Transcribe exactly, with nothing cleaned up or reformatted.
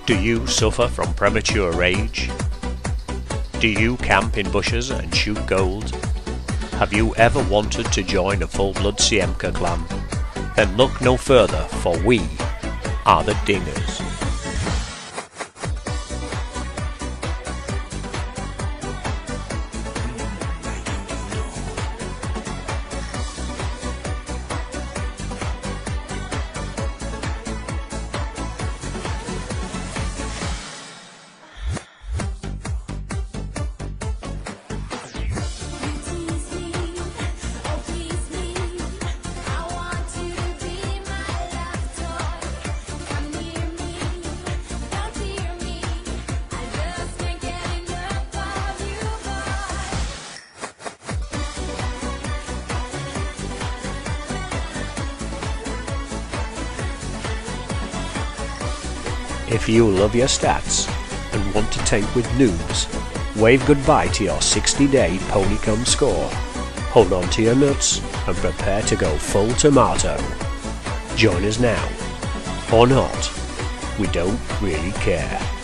Do you suffer from premature rage? Do you camp in bushes and shoot gold? Have you ever wanted to join a full-blood siemka clan? Then look no further, for we are the Dingers. If you love your stats and want to tank with noobs, wave goodbye to your sixty day ponycomb score, hold on to your nuts and prepare to go full tomato. Join us now, or not, we don't really care.